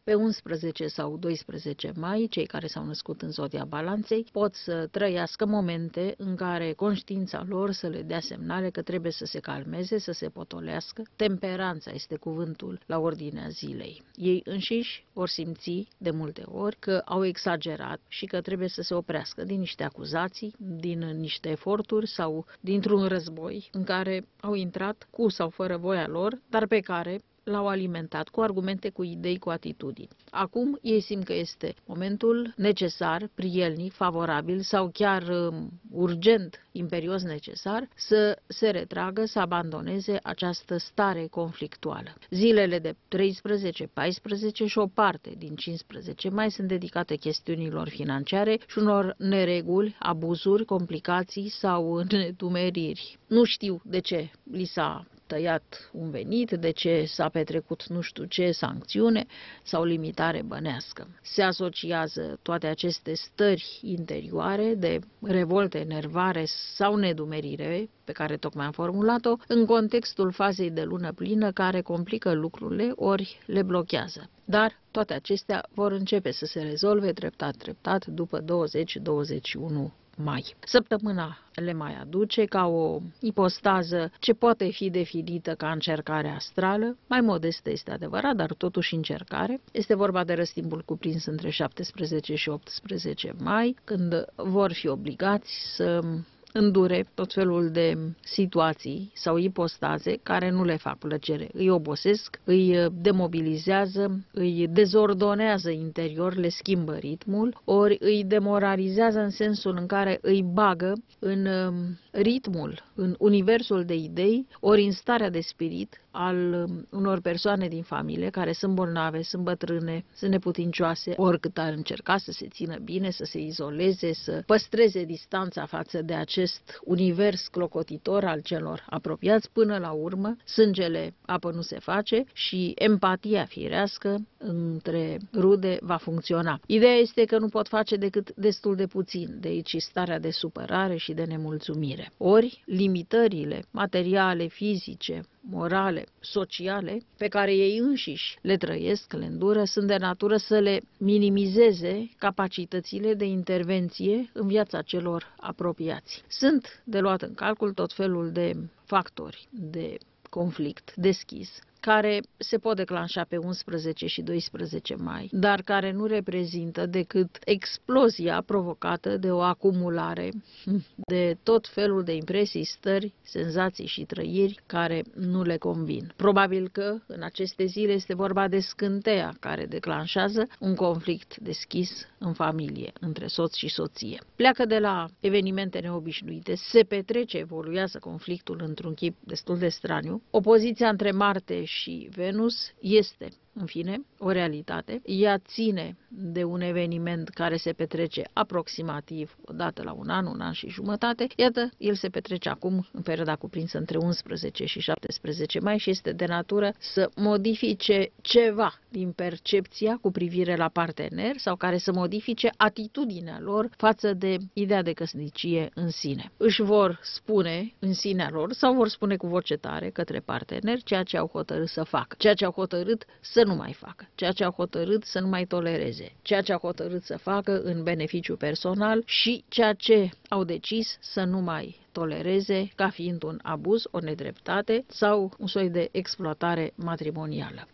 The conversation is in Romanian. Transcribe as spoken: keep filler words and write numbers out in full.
pe unsprezece sau doisprezece mai, cei care s-au născut în zodia Balanței pot să trăiască momente în care conștiința lor să le dea semnale că trebuie să se calmeze, să se potolească. Temperanța este cuvântul la ordinea zilei. Ei înșiși vor simți de multe ori că au exagerat și că trebuie să se oprească din niște acuzații, din niște eforturi sau dintr-un război în care au intrat cu sau fără voia lor, dar pe care l-au alimentat cu argumente, cu idei, cu atitudini. Acum ei simt că este momentul necesar, prielnic, favorabil sau chiar um, urgent, imperios necesar să se retragă, să abandoneze această stare conflictuală. Zilele de treisprezece, paisprezece și o parte din cincisprezece mai sunt dedicate chestiunilor financiare și unor nereguli, abuzuri, complicații sau nedumeriri. Nu știu de ce li s-a tăiat un venit, de ce s-a petrecut nu știu ce sancțiune sau limitare bănească. Se asociază toate aceste stări interioare de revolte, enervare sau nedumerire, pe care tocmai am formulat-o, în contextul fazei de lună plină care complică lucrurile ori le blochează. Dar toate acestea vor începe să se rezolve treptat, treptat după douăzeci douăzeci și unu mai. Săptămâna le mai aduce ca o ipostază ce poate fi definită ca încercare astrală, mai modestă este adevărat, dar totuși încercare. Este vorba de răstimpul cuprins între șaptesprezece și optsprezece mai, când vor fi obligați să îndure tot felul de situații sau ipostaze care nu le fac plăcere. Îi obosesc, îi demobilizează, îi dezordonează interior, le schimbă ritmul, ori îi demoralizează în sensul în care îi bagă în ritmul, în universul de idei, ori în starea de spirit al unor persoane din familie care sunt bolnave, sunt bătrâne, sunt neputincioase, oricât ar încerca să se țină bine, să se izoleze, să păstreze distanța față de acest univers clocotitor al celor apropiați, până la urmă sângele apă nu se face și empatia firească între rude va funcționa. Ideea este că nu pot face decât destul de puțin, de aici starea de supărare și de nemulțumire. Ori limitările materiale, fizice, morale, sociale, pe care ei înșiși le trăiesc, le îndură, sunt de natură să le minimizeze capacitățile de intervenție în viața celor apropiați. Sunt de luat în calcul tot felul de factori de conflict deschis, care se pot declanșa pe unsprezece și doisprezece mai, dar care nu reprezintă decât explozia provocată de o acumulare de tot felul de impresii, stări, senzații și trăiri care nu le convin. Probabil că în aceste zile este vorba de scânteia care declanșează un conflict deschis în familie, între soț și soție. Pleacă de la evenimente neobișnuite, se petrece, evoluează conflictul într-un chip destul de straniu. Opoziția între Marte și Venus este, în fine, o realitate. Ea ține de un eveniment care se petrece aproximativ o dată la un an, un an și jumătate. Iată, el se petrece acum în perioada cuprinsă între unsprezece și șaptesprezece mai și este de natură să modifice ceva din percepția cu privire la partener sau care să modifice atitudinea lor față de ideea de căsnicie în sine. Își vor spune în sinea lor sau vor spune cu voce tare către partener ceea ce au hotărât să facă, ceea ce au hotărât să nu mai facă, ceea ce au hotărât să nu mai tolereze, ceea ce au hotărât să facă în beneficiu personal și ceea ce au decis să nu mai tolereze ca fiind un abuz, o nedreptate sau un soi de exploatare matrimonială.